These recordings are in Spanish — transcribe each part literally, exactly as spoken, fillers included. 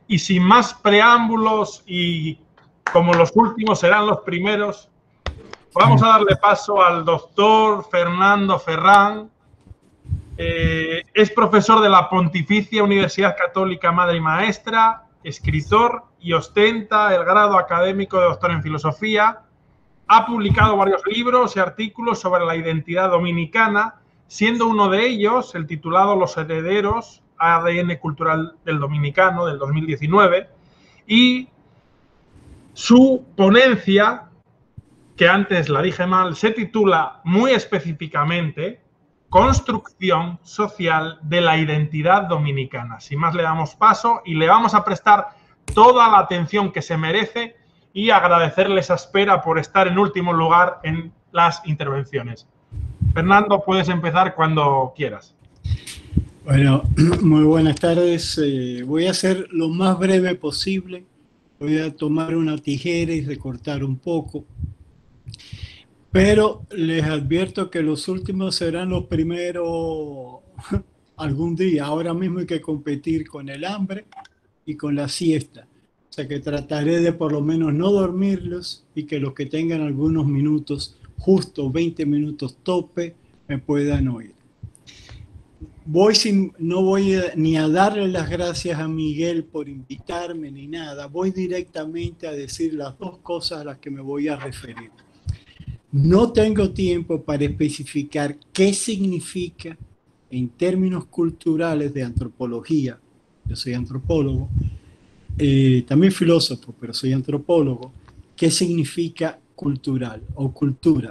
Y sin más preámbulos, y como los últimos serán los primeros, vamos a darle paso al doctor Fernando Ferrán. Eh, es profesor de la Pontificia Universidad Católica Madre y Maestra, escritor y ostenta el grado académico de doctor en filosofía. Ha publicado varios libros y artículos sobre la identidad dominicana, siendo uno de ellos el titulado Los herederos, A D N cultural del dominicano, del dos mil diecinueve, y su ponencia, que antes la dije mal, se titula muy específicamente Construcción social de la identidad dominicana. Sin más, le damos paso y le vamos a prestar toda la atención que se merece y agradecerle esa espera por estar en último lugar en las intervenciones. Fernando, puedes empezar cuando quieras. Bueno, muy buenas tardes. Eh, voy a ser lo más breve posible. Voy a tomar una tijera y recortar un poco. Pero les advierto que los últimos serán los primeros algún día. Ahora mismo hay que competir con el hambre y con la siesta. O sea que trataré de por lo menos no dormirlos y que los que tengan algunos minutos, justo veinte minutos tope, me puedan oír. Voy sin, no voy a, ni a darle las gracias a Miguel por invitarme ni nada. Voy directamente a decir las dos cosas a las que me voy a referir. No tengo tiempo para especificar qué significa en términos culturales de antropología. Yo soy antropólogo, eh, también filósofo, pero soy antropólogo. ¿Qué significa cultural o cultura?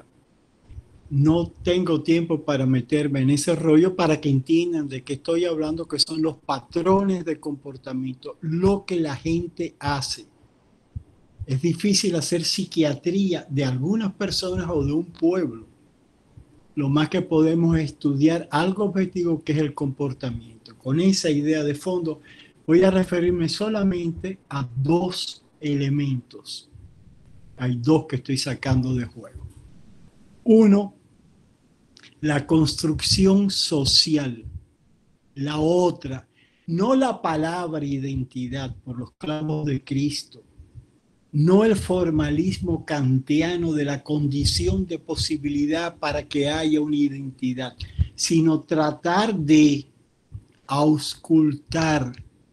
No tengo tiempo para meterme en ese rollo para que entiendan de qué estoy hablando, que son los patrones de comportamiento, lo que la gente hace. Es difícil hacer psiquiatría de algunas personas o de un pueblo. Lo más que podemos es estudiar algo objetivo que es el comportamiento. Con esa idea de fondo voy a referirme solamente a dos elementos. Hay dos que estoy sacando de juego. Uno, la construcción social. La otra, no la palabra identidad por los clavos de Cristo. No el formalismo kantiano de la condición de posibilidad para que haya una identidad, sino tratar de auscultar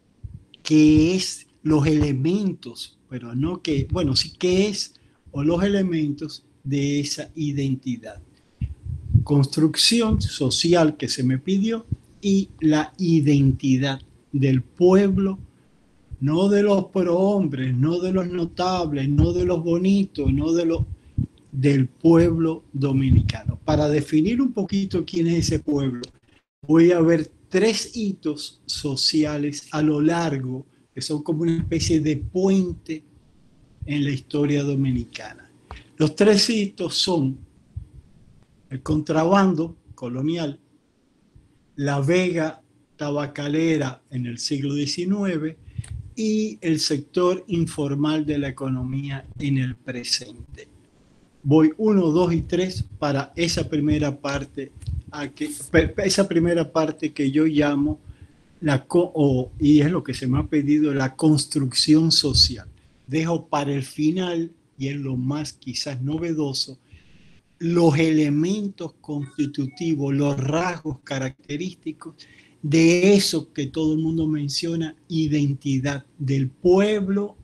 qué es los elementos, pero no que, bueno, sí qué es o los elementos de esa identidad. Construcción social que se me pidió y la identidad del pueblo. No de los prohombres, no de los notables, no de los bonitos, no de los del pueblo dominicano. Para definir un poquito quién es ese pueblo, voy a ver tres hitos sociales a lo largo, que son como una especie de puente en la historia dominicana. Los tres hitos son el contrabando colonial, la vega tabacalera en el siglo diecinueve, y el sector informal de la economía en el presente. Voy uno, dos y tres para esa primera parte, a que, esa primera parte que yo llamo, la, o, y es lo que se me ha pedido, la construcción social. Dejo para el final, y es lo más quizás novedoso, los elementos constitutivos, los rasgos característicos de eso que todo el mundo menciona, identidad del pueblo,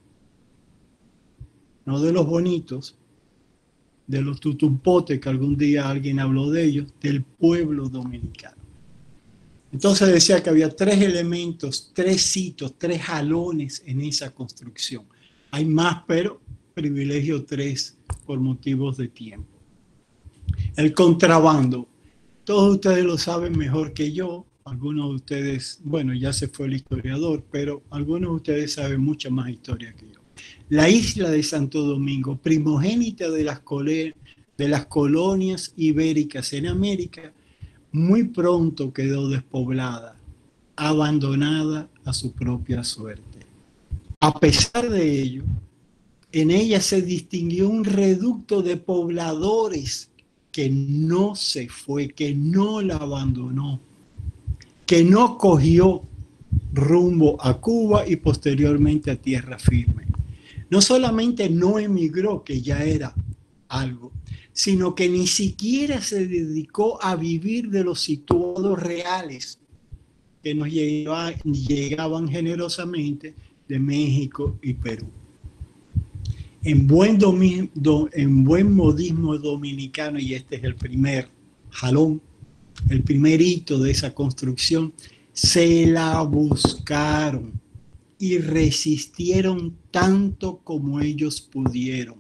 no de los bonitos, de los tutumpotes, que algún día alguien habló de ellos, del pueblo dominicano. Entonces decía que había tres elementos, tres hitos, tres jalones en esa construcción. Hay más, pero privilegio tres por motivos de tiempo. El contrabando. Todos ustedes lo saben mejor que yo. Algunos de ustedes, bueno, ya se fue el historiador, pero algunos de ustedes saben mucha más historia que yo. La isla de Santo Domingo, primogénita de las, de las colonias ibéricas en América, muy pronto quedó despoblada, abandonada a su propia suerte. A pesar de ello, en ella se distinguió un reducto de pobladores que no se fue, que no la abandonó, que no cogió rumbo a Cuba y posteriormente a tierra firme. No solamente no emigró, que ya era algo, sino que ni siquiera se dedicó a vivir de los situados reales que nos llegaban, llegaban generosamente de México y Perú. En buen, domi, do, en buen modismo dominicano, y este es el primer jalón, el primer hito de esa construcción, se la buscaron y resistieron tanto como ellos pudieron.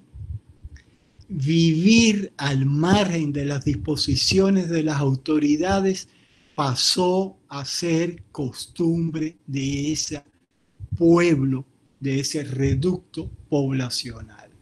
Vivir al margen de las disposiciones de las autoridades pasó a ser costumbre de ese pueblo, de ese reducto poblacional.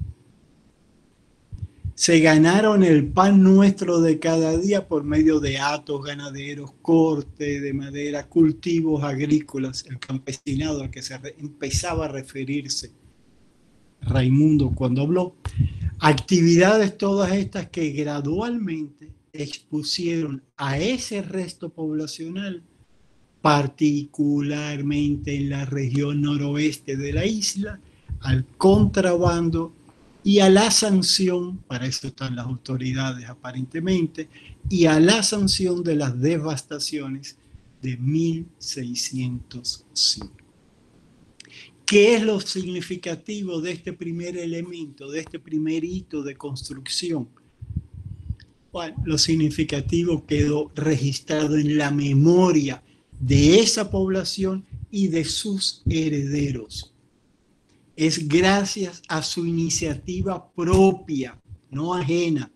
Se ganaron el pan nuestro de cada día por medio de hatos ganaderos, corte de madera, cultivos agrícolas, el campesinado al que se empezaba a referirse Raimundo cuando habló. Actividades todas estas que gradualmente expusieron a ese resto poblacional, particularmente en la región noroeste de la isla, al contrabando y a la sanción, para eso están las autoridades aparentemente, y a la sanción de las devastaciones de mil seiscientos cinco. ¿Qué es lo significativo de este primer elemento, de este primer hito de construcción? Bueno, lo significativo quedó registrado en la memoria de esa población y de sus herederos. Es gracias a su iniciativa propia, no ajena,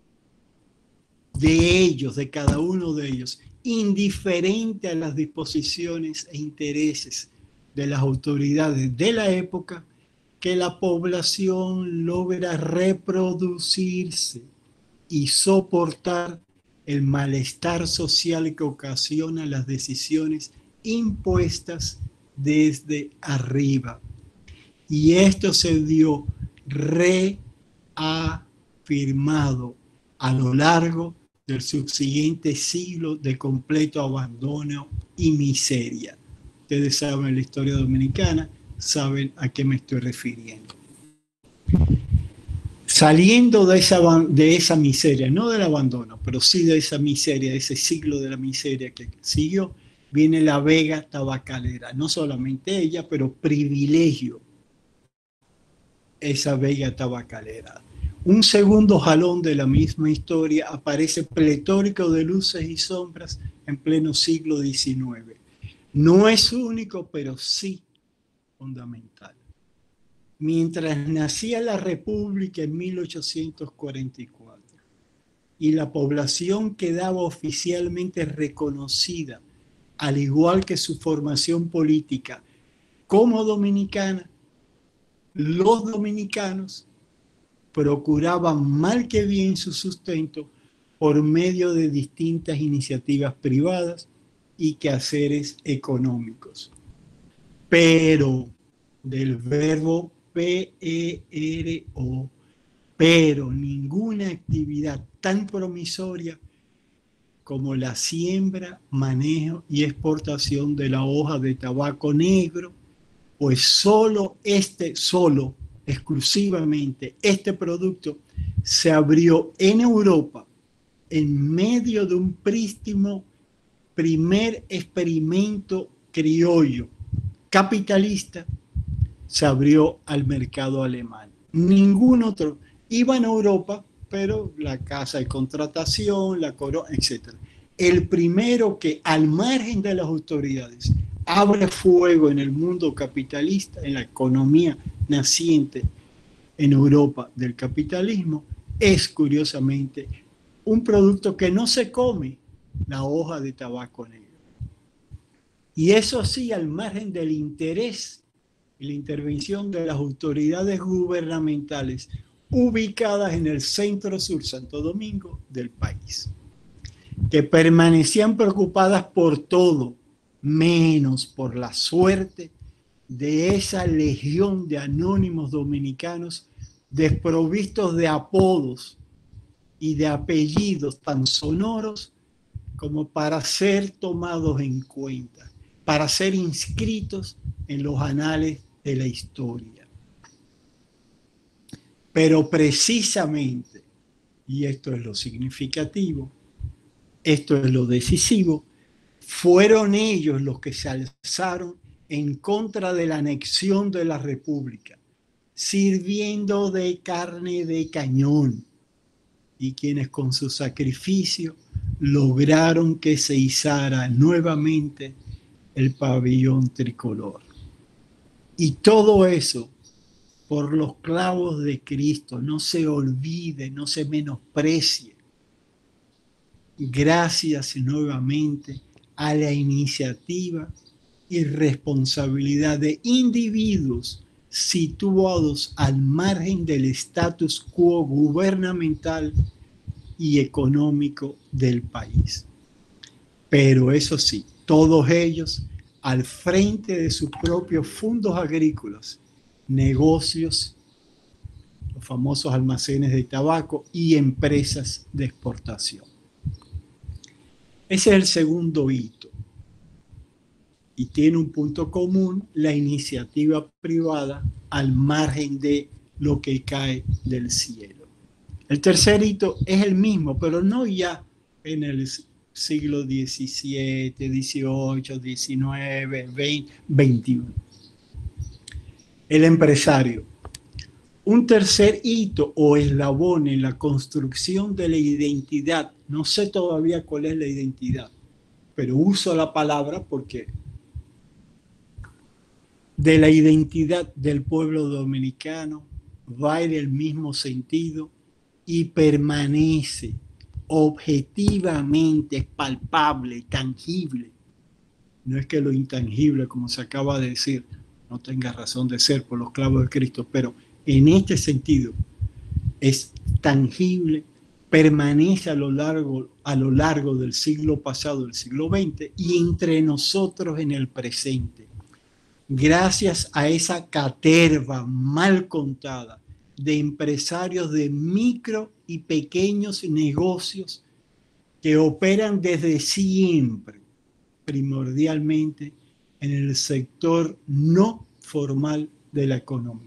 de ellos, de cada uno de ellos, indiferente a las disposiciones e intereses de las autoridades de la época, que la población logra reproducirse y soportar el malestar social que ocasiona las decisiones impuestas desde arriba. Y esto se dio reafirmado a lo largo del subsiguiente siglo de completo abandono y miseria. Ustedes saben la historia dominicana, saben a qué me estoy refiriendo. Saliendo de esa, de esa miseria, no del abandono, pero sí de esa miseria, de ese siglo de la miseria que siguió, viene la vega tabacalera. No solamente ella, pero privilegio esa vega tabacalera. Un segundo jalón de la misma historia aparece pletórico de luces y sombras en pleno siglo diecinueve. No es único, pero sí fundamental. Mientras nacía la República en mil ochocientos cuarenta y cuatro y la población quedaba oficialmente reconocida, al igual que su formación política, como dominicana, los dominicanos procuraban mal que bien su sustento por medio de distintas iniciativas privadas y quehaceres económicos. Pero, del verbo P E R O, pero ninguna actividad tan promisoria como la siembra, manejo y exportación de la hoja de tabaco negro, pues solo este, solo, exclusivamente este producto se abrió en Europa en medio de un prístino primer experimento criollo capitalista, se abrió al mercado alemán. Ningún otro. Iba en Europa, pero la casa de contratación, la corona, etcétera. El primero que, al margen de las autoridades, abre fuego en el mundo capitalista, en la economía naciente en Europa del capitalismo, es curiosamente un producto que no se come, la hoja de tabaco negro. Y eso sí, al margen del interés y la intervención de las autoridades gubernamentales ubicadas en el centro sur Santo Domingo del país, que permanecían preocupadas por todo, menos por la suerte de esa legión de anónimos dominicanos desprovistos de apodos y de apellidos tan sonoros como para ser tomados en cuenta. para ser inscritos en los anales de la historia. Pero precisamente, y esto es lo significativo, esto es lo decisivo, fueron ellos los que se alzaron en contra de la anexión de la República, sirviendo de carne de cañón, y quienes con su sacrificio lograron que se izara nuevamente el pabellón tricolor. Y todo eso por los clavos de Cristo. No se olvide, no se menosprecie. Gracias nuevamente a la iniciativa y responsabilidad de individuos situados al margen del status quo gubernamental y económico del país. Pero eso sí, todos ellos al frente de sus propios fondos agrícolas, negocios, los famosos almacenes de tabaco y empresas de exportación. Ese es el segundo hito. Y tiene un punto común, la iniciativa privada al margen de lo que cae del cielo. El tercer hito es el mismo, pero no ya en el siglo diecisiete, dieciocho, diecinueve, veinte, veintiuno. El empresario. Un tercer hito o eslabón en la construcción de la identidad. No sé todavía cuál es la identidad, pero uso la palabra porque de la identidad del pueblo dominicano va en el mismo sentido y permanece objetivamente, es palpable, tangible. No es que lo intangible, como se acaba de decir, no tenga razón de ser por los clavos de Cristo, pero en este sentido es tangible, permanece a lo largo, a lo largo del siglo pasado, del siglo veinte, y entre nosotros en el presente. Gracias a esa caterva mal contada de empresarios de micro y pequeños negocios que operan desde siempre, primordialmente en el sector no formal de la economía.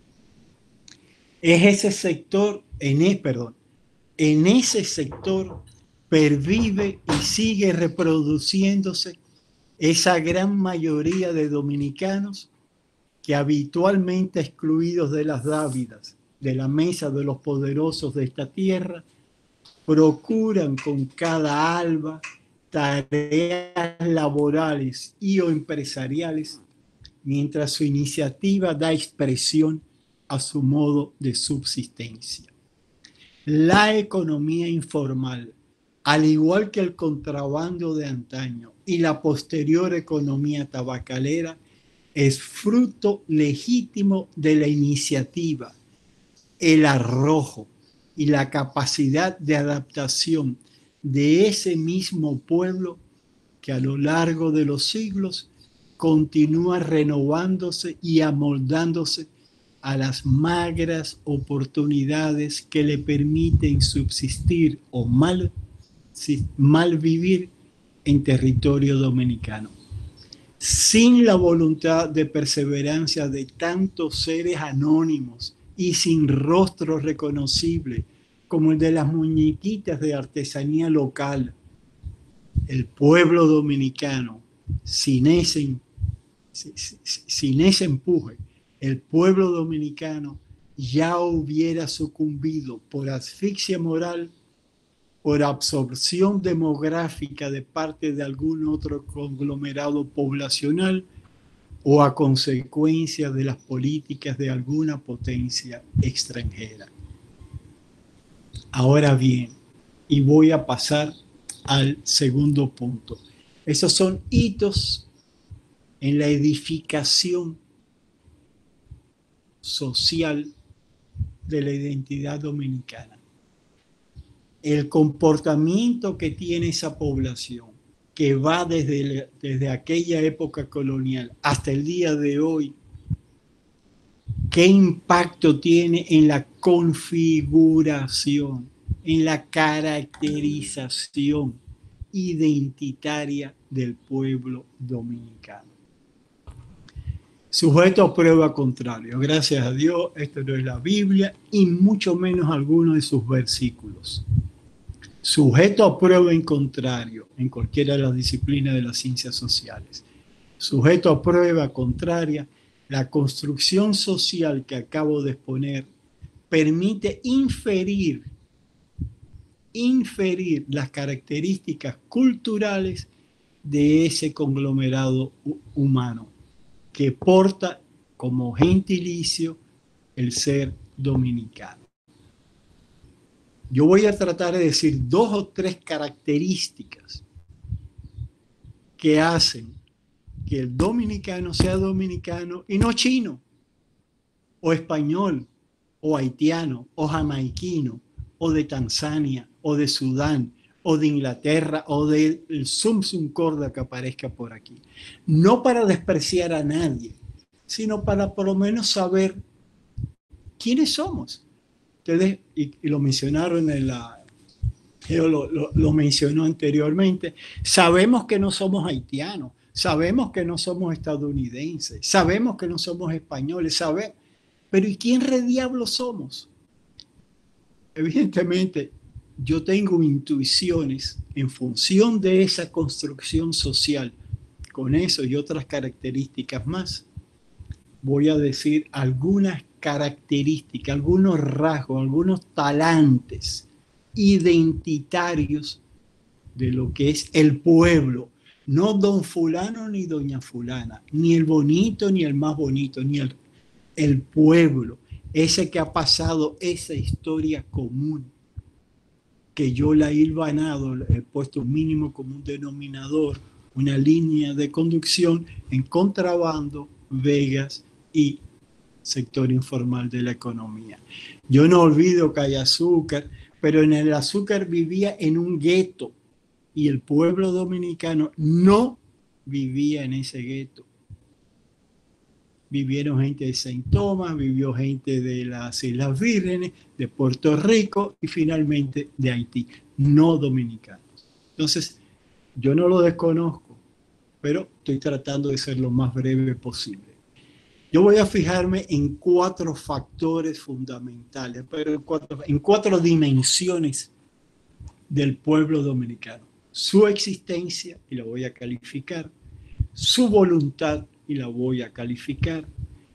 Es ese sector, en el, perdón, en ese sector pervive y sigue reproduciéndose esa gran mayoría de dominicanos que habitualmente excluidos de las dávidas, de la mesa de los poderosos de esta tierra, procuran con cada alba tareas laborales y o empresariales, mientras su iniciativa da expresión a su modo de subsistencia. La economía informal, al igual que el contrabando de antaño y la posterior economía tabacalera, es fruto legítimo de la iniciativa, el arrojo y la capacidad de adaptación de ese mismo pueblo que a lo largo de los siglos continúa renovándose y amoldándose a las magras oportunidades que le permiten subsistir o mal, mal vivir en territorio dominicano. Sin la voluntad de perseverancia de tantos seres anónimos y sin rostro reconocible como el de las muñequitas de artesanía local, el pueblo dominicano, sin ese, sin ese empuje, el pueblo dominicano ya hubiera sucumbido por asfixia moral, por absorción demográfica de parte de algún otro conglomerado poblacional o a consecuencia de las políticas de alguna potencia extranjera. Ahora bien, y voy a pasar al segundo punto. Esos son hitos en la edificación social de la identidad dominicana. El comportamiento que tiene esa población, que va desde, desde aquella época colonial hasta el día de hoy, ¿qué impacto tiene en la configuración, en la caracterización identitaria del pueblo dominicano. Sujeto a prueba contrario. Gracias a Dios, esto no es la Biblia y mucho menos alguno de sus versículos. Sujeto a prueba en contrario en cualquiera de las disciplinas de las ciencias sociales. Sujeto a prueba contraria, la construcción social que acabo de exponer permite inferir, inferir las características culturales de ese conglomerado humano que porta como gentilicio el ser dominicano. Yo voy a tratar de decir dos o tres características que hacen que el dominicano sea dominicano y no chino, o español, o haitiano, o jamaiquino, o de Tanzania, o de Sudán, o de Inglaterra, o del sum sum corda que aparezca por aquí. No para despreciar a nadie, sino para por lo menos saber quiénes somos. Ustedes, y, y lo mencionaron en la... Yo lo, lo, lo mencionó anteriormente, sabemos que no somos haitianos, sabemos que no somos estadounidenses, sabemos que no somos españoles, sabemos, pero ¿y quién re diablo somos? Evidentemente, yo tengo intuiciones en función de esa construcción social, con eso y otras características más. Voy a decir algunas características, algunos rasgos, algunos talantes identitarios de lo que es el pueblo. No don fulano ni doña fulana, ni el bonito ni el más bonito, ni el, el pueblo, ese que ha pasado esa historia común, que yo la he hilvanado, he puesto un mínimo común denominador, una línea de conducción en contrabando, vegas y sector informal de la economía. Yo no olvido que hay azúcar, pero en el azúcar vivía en un gueto y el pueblo dominicano no vivía en ese gueto. Vivieron gente de Saint Thomas, vivió gente de las Islas Vírgenes, de Puerto Rico y finalmente de Haití, no dominicanos. Entonces, yo no lo desconozco, pero estoy tratando de ser lo más breve posible. Yo voy a fijarme en cuatro factores fundamentales, pero en cuatro, en cuatro dimensiones del pueblo dominicano. Su existencia, y la voy a calificar, su voluntad, y la voy a calificar,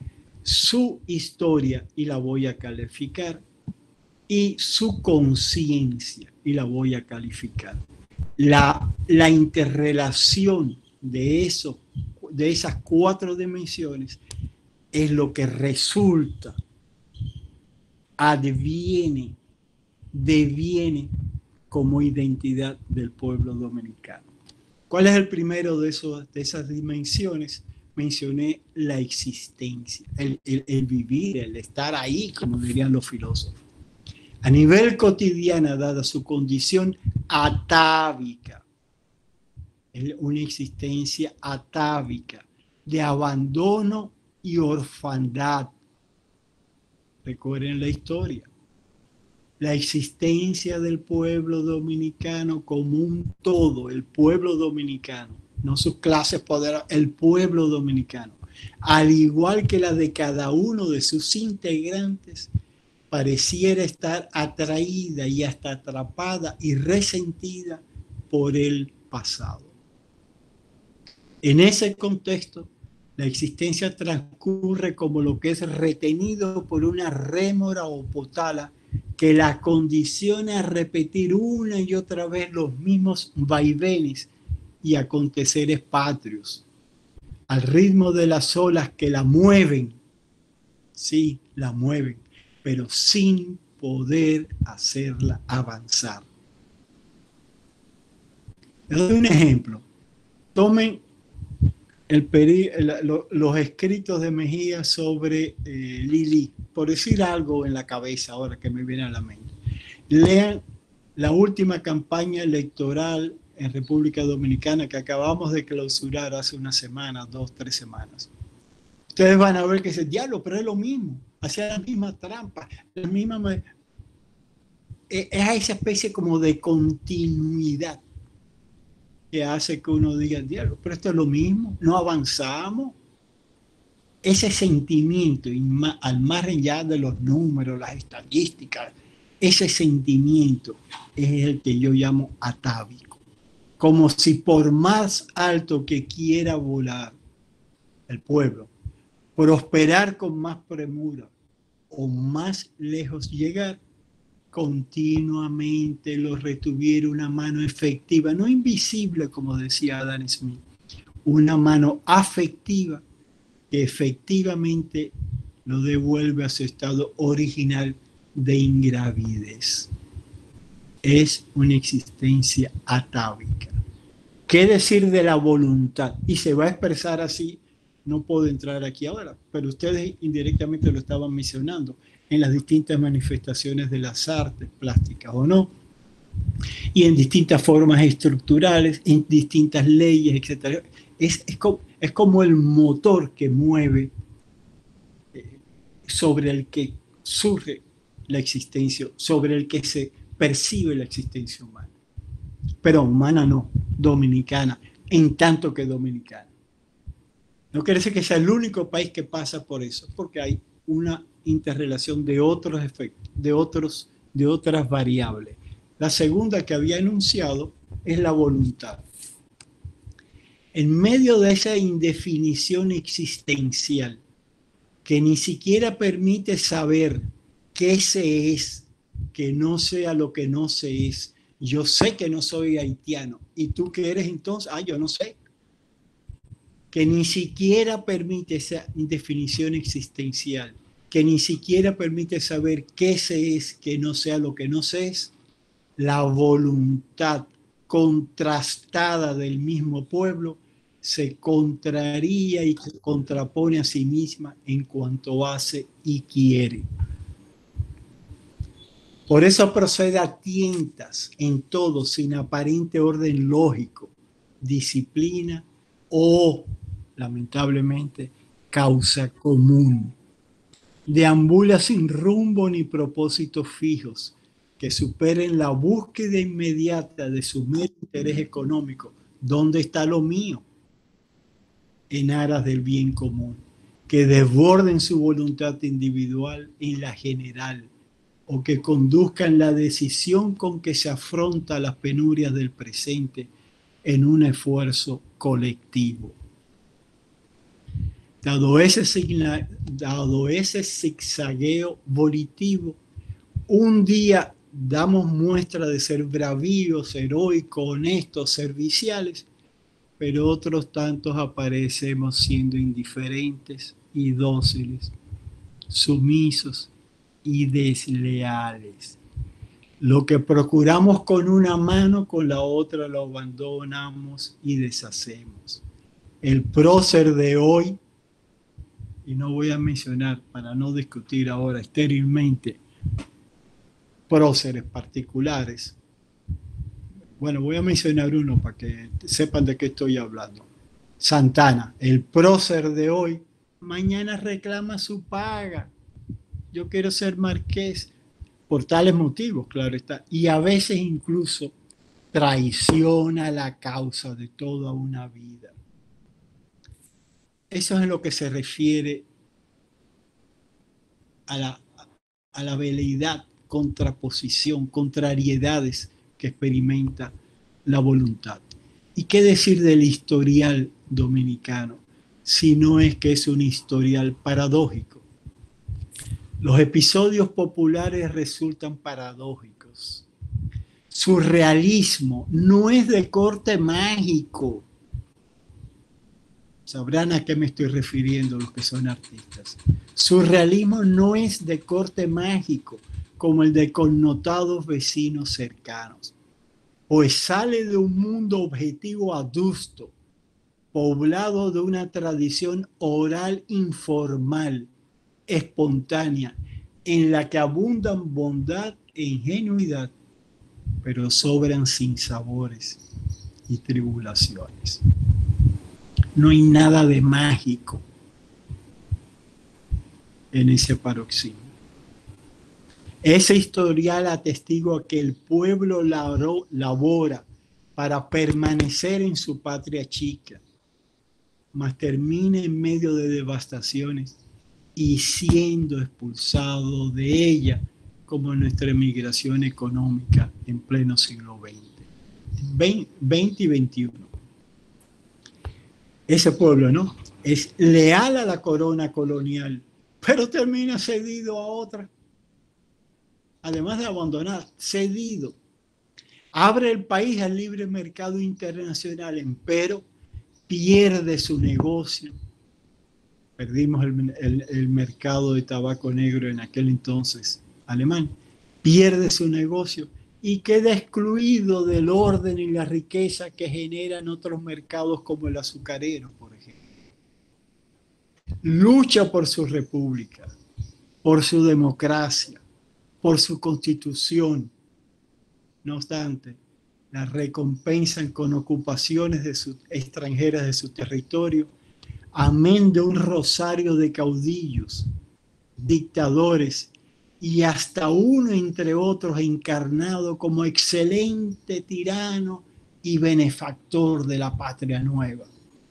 su historia, y la voy a calificar, y su conciencia, y la voy a calificar. La, la interrelación de, eso, de esas cuatro dimensiones es lo que resulta, adviene, deviene como identidad del pueblo dominicano. ¿Cuál es el primero de, esos, de esas dimensiones? Mencioné la existencia, el, el, el vivir, el estar ahí, como dirían los filósofos. A nivel cotidiano, dada su condición atávica, es una existencia atávica, de abandono y orfandad. Recuerden la historia. La existencia del pueblo dominicano como un todo, el pueblo dominicano, no sus clases poderosas, el pueblo dominicano, al igual que la de cada uno de sus integrantes, pareciera estar atraída y hasta atrapada y resentida por el pasado. En ese contexto, la existencia transcurre como lo que es retenido por una rémora o potala que la condiciona a repetir una y otra vez los mismos vaivenes y aconteceres patrios, al ritmo de las olas que la mueven, sí, la mueven, pero sin poder hacerla avanzar. Les doy un ejemplo. Tomen el peri, el, lo, los escritos de Mejía sobre eh, Lili, por decir algo en la cabeza ahora que me viene a la mente. Lean la última campaña electoral en República Dominicana que acabamos de clausurar hace una semana, dos, tres semanas. Ustedes van a ver que ese diablo, pero es lo mismo, hacía la misma trampa, la misma, es esa especie como de continuidad. que hace que uno diga, diablo, pero esto es lo mismo, no avanzamos. Ese sentimiento, al margen ya de los números, las estadísticas, ese sentimiento es el que yo llamo atávico. Como si por más alto que quiera volar el pueblo, prosperar con más premura o más lejos llegar, continuamente lo retuviera una mano efectiva, no invisible, como decía Adam Smith, una mano afectiva que efectivamente lo devuelve a su estado original de ingravidez. Es una existencia atávica. ¿Qué decir de la voluntad? Y se va a expresar así, no puedo entrar aquí ahora, pero ustedes indirectamente lo estaban mencionando, en las distintas manifestaciones de las artes plásticas o no, y en distintas formas estructurales, en distintas leyes, etcétera. Es, es, como, es como el motor que mueve, eh, sobre el que surge la existencia, sobre el que se percibe la existencia humana. Pero humana no, dominicana, en tanto que dominicana. No quiere decir que sea el único país que pasa por eso, porque hay una interrelación de otros efectos, de, otros, de otras variables. La segunda que había enunciado es la voluntad. En medio de esa indefinición existencial, que ni siquiera permite saber qué se es, que no sea lo que no se es. Yo sé que no soy haitiano. ¿Y tú qué eres entonces? Ah, yo no sé. Que ni siquiera permite esa indefinición existencial, que ni siquiera permite saber qué se es, que no sea lo que no se es. La voluntad contrastada del mismo pueblo se contraría y se contrapone a sí misma en cuanto hace y quiere. Por eso procede a tientas en todo, sin aparente orden lógico, disciplina o, lamentablemente, causa común. Deambula sin rumbo ni propósitos fijos, que superen la búsqueda inmediata de su mero interés económico. ¿Dónde está lo mío? En aras del bien común, que desborden su voluntad individual en la general, o que conduzcan la decisión con que se afronta las penurias del presente en un esfuerzo colectivo. Dado ese, signa, dado ese zigzagueo volitivo, un día damos muestra de ser bravíos, heroicos, honestos, serviciales, pero otros tantos aparecemos siendo indiferentes y dóciles, sumisos y desleales. Lo que procuramos con una mano, con la otra lo abandonamos y deshacemos. El prócer de hoy, y no voy a mencionar para no discutir ahora estérilmente próceres particulares. Bueno, voy a mencionar uno para que sepan de qué estoy hablando. Santana, el prócer de hoy, mañana reclama su paga. Yo quiero ser marqués por tales motivos, claro está. Y a veces incluso traiciona la causa de toda una vida. Eso es en lo que se refiere a la, a la veleidad, contraposición, contrariedades que experimenta la voluntad. ¿Y qué decir del historial dominicano? Si no es que es un historial paradójico. Los episodios populares resultan paradójicos. Su realismo no es de corte mágico. Sabrán a qué me estoy refiriendo los que son artistas. Su realismo no es de corte mágico, como el de connotados vecinos cercanos, pues sale de un mundo objetivo adusto, poblado de una tradición oral informal, espontánea, en la que abundan bondad e ingenuidad, pero sobran sinsabores y tribulaciones. No hay nada de mágico en ese paroxismo. Ese historial atestigua que el pueblo labora para permanecer en su patria chica, mas termina en medio de devastaciones y siendo expulsado de ella, como nuestra emigración económica en pleno siglo veinte, veinte y veintiuno. Ese pueblo, ¿no?, es leal a la corona colonial, pero termina cedido a otra. Además de abandonar, cedido. Abre el país al libre mercado internacional, pero pierde su negocio. Perdimos el, el, el mercado de tabaco negro en aquel entonces alemán. Pierde su negocio y queda excluido del orden y la riqueza que generan otros mercados como el azucarero, por ejemplo. Lucha por su república, por su democracia, por su constitución. No obstante, la recompensan con ocupaciones de su, extranjeras de su territorio, amén de un rosario de caudillos, dictadores y hasta uno entre otros encarnado como excelente tirano y benefactor de la patria nueva.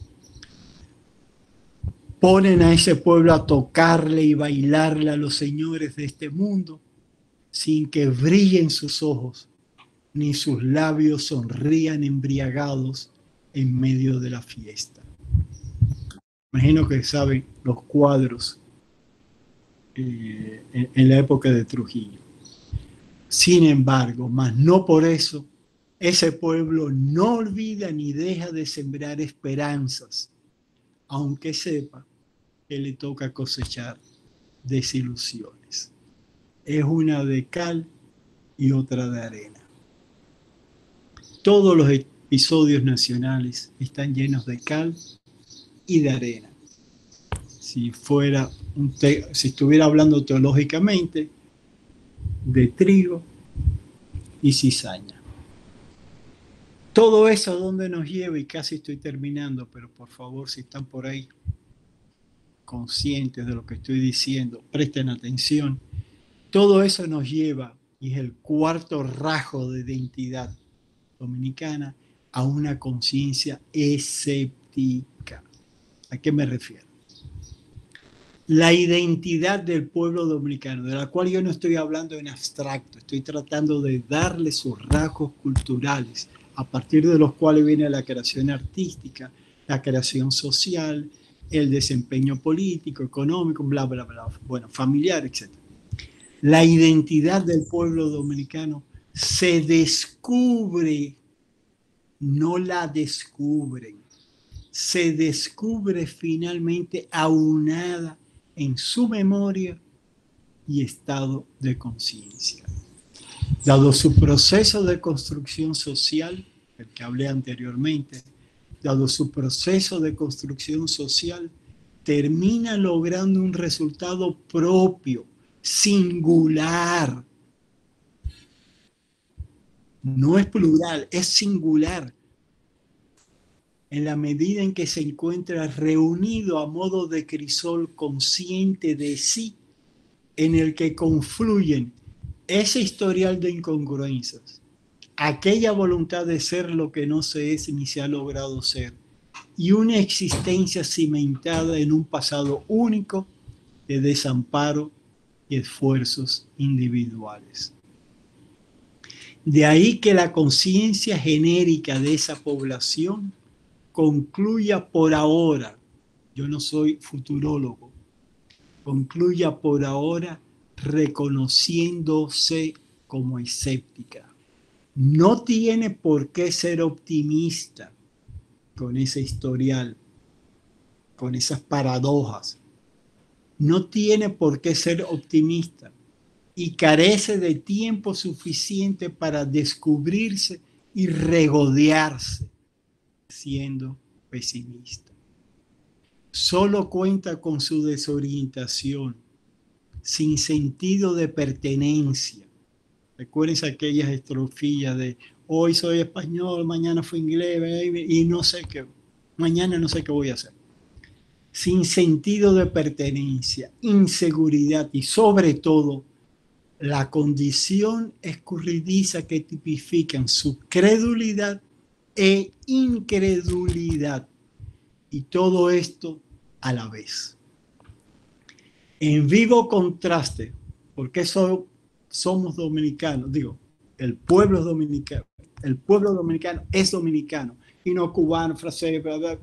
Ponen a ese pueblo a tocarle y bailarle a los señores de este mundo sin que brillen sus ojos ni sus labios sonrían embriagados en medio de la fiesta. Imagino que saben los cuadros eh, en, en la época de Trujillo. Sin embargo, más no por eso, ese pueblo no olvida ni deja de sembrar esperanzas, aunque sepa que le toca cosechar desilusiones. Es una de cal y otra de arena. Todos los episodios nacionales están llenos de cal y de arena. Si fuera un te- si estuviera hablando teológicamente, de trigo y cizaña. Todo eso, ¿a dónde nos lleva? Y casi estoy terminando, pero por favor, si están por ahí conscientes de lo que estoy diciendo, presten atención. Todo eso nos lleva, y es el cuarto rasgo de identidad dominicana, a una conciencia escéptica. ¿A qué me refiero? La identidad del pueblo dominicano, de la cual yo no estoy hablando en abstracto, estoy tratando de darle sus rasgos culturales, a partir de los cuales viene la creación artística, la creación social, el desempeño político, económico, bla, bla, bla, bueno, familiar, etcétera. La identidad del pueblo dominicano se descubre, no la descubren, se descubre finalmente aunada en su memoria y estado de conciencia. Dado su proceso de construcción social, del que hablé anteriormente, dado su proceso de construcción social, termina logrando un resultado propio, singular. No es plural, es singular. En la medida en que se encuentra reunido a modo de crisol consciente de sí, en el que confluyen ese historial de incongruencias, aquella voluntad de ser lo que no se es ni se ha logrado ser, y una existencia cimentada en un pasado único de desamparo y esfuerzos individuales. De ahí que la conciencia genérica de esa población concluya por ahora, yo no soy futurólogo, concluya por ahora reconociéndose como escéptica. No tiene por qué ser optimista con ese historial, con esas paradojas. No tiene por qué ser optimista y carece de tiempo suficiente para descubrirse y regodearse siendo pesimista. Solo cuenta con su desorientación, sin sentido de pertenencia. Recuerden aquellas estrofillas de hoy soy español, mañana fui inglés, baby, y no sé qué, mañana no sé qué voy a hacer. Sin sentido de pertenencia, inseguridad y sobre todo la condición escurridiza que tipifican su credulidad e incredulidad. Y todo esto a la vez. En vivo contraste, porque so, somos dominicanos, digo, el pueblo es dominicano, el pueblo dominicano es dominicano, y no cubano, francés, bla, bla.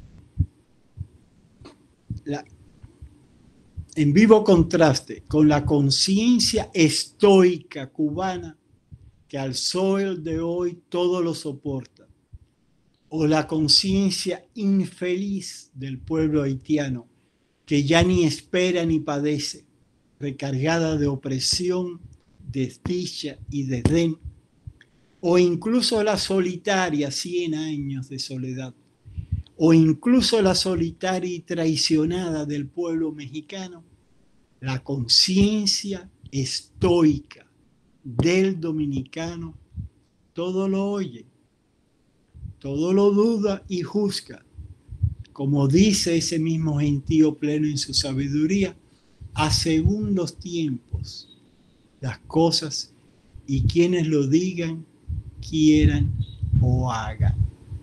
La, en vivo contraste con la conciencia estoica cubana que al sol de hoy todo lo soporta, o la conciencia infeliz del pueblo haitiano que ya ni espera ni padece, recargada de opresión, desdicha y desdén, o incluso la solitaria cien años de soledad, o incluso la solitaria y traicionada del pueblo mexicano, la conciencia estoica del dominicano todo lo oye, todo lo duda y juzga. Como dice ese mismo gentío pleno en su sabiduría, a según los tiempos, las cosas y quienes lo digan, quieran o hagan.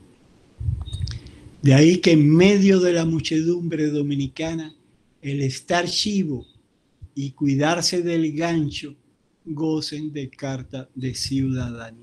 De ahí que en medio de la muchedumbre dominicana, el estar chivo y cuidarse del gancho gocen de carta de ciudadanía.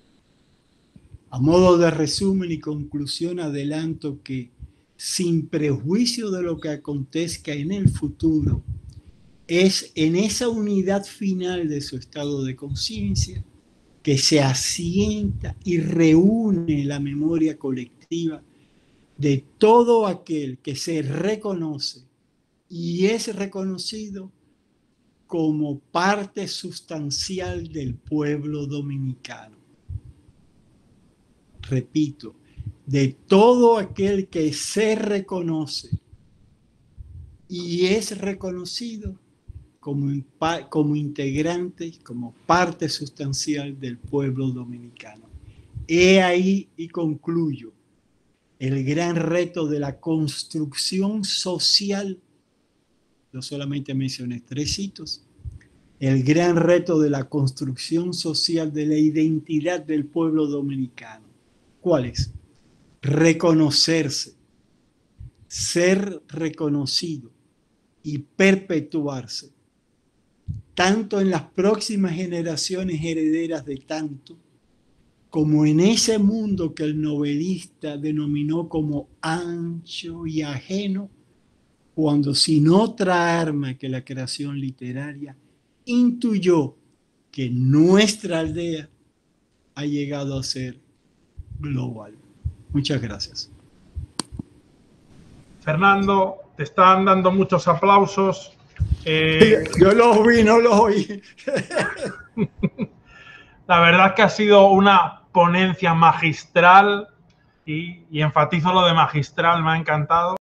A modo de resumen y conclusión, adelanto que, sin prejuicio de lo que acontezca en el futuro, es en esa unidad final de su estado de conciencia que se asienta y reúne la memoria colectiva de todo aquel que se reconoce y es reconocido como parte sustancial del pueblo dominicano. Repito, de todo aquel que se reconoce y es reconocido como, como integrante, como parte sustancial del pueblo dominicano. He ahí, y concluyo, el gran reto de la construcción social. Yo solamente mencioné tres hitos. El gran reto de la construcción social de la identidad del pueblo dominicano. ¿Cuál es? Reconocerse, ser reconocido y perpetuarse, tanto en las próximas generaciones herederas de tanto, como en ese mundo que el novelista denominó como ancho y ajeno, cuando sin otra arma que la creación literaria intuyó que nuestra aldea ha llegado a ser global. Muchas gracias. Fernando, te están dando muchos aplausos. Eh, Yo los vi, no los oí. La verdad es que ha sido una ponencia magistral y, y enfatizo lo de magistral, me ha encantado.